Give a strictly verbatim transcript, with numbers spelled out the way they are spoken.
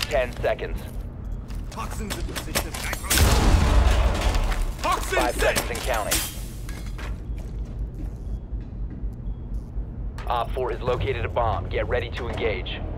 Ten seconds. Toxins in position. Toxins Five set. seconds and counting. Op four has located a bomb. Get ready to engage.